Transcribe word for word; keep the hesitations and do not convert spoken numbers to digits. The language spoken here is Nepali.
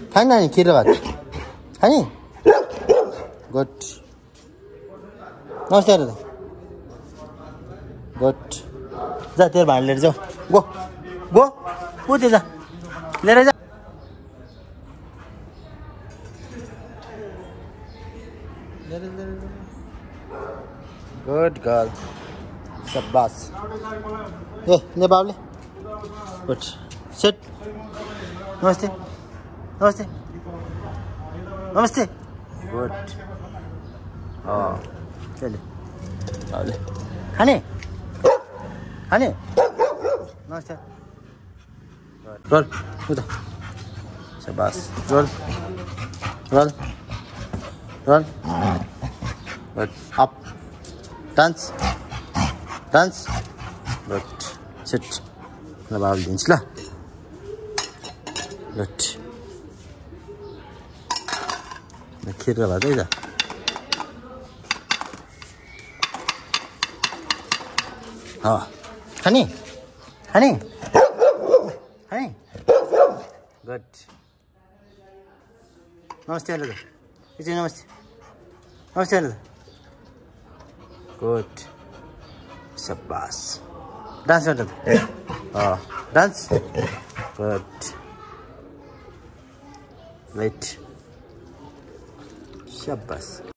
खाना नि खिर भात खाने गुड नमस्ते दादा गुड जा तेरो भाँडा लिएर जाऊ गो गो ऊ त्यो जा लिएर जा गुड गर्ल शाबाश ए नेपालले गुड सेट नमस्ते नमस्ते नमस्ते गुड अँ चले बाबुले खाने खाने नमस्ते रोल उता शाबाश roll roll roll good up dance dance good sit ल बाबुले दिन्छु ल गुड खिर भात है त अँ खाने खाने खाने गुड नमस्ते हेलो त एकछिन नमस्ते नमस्ते हेलो त गुड शाबाश डान्स गर्दा त अँ डान्स गुड वेट शाबाश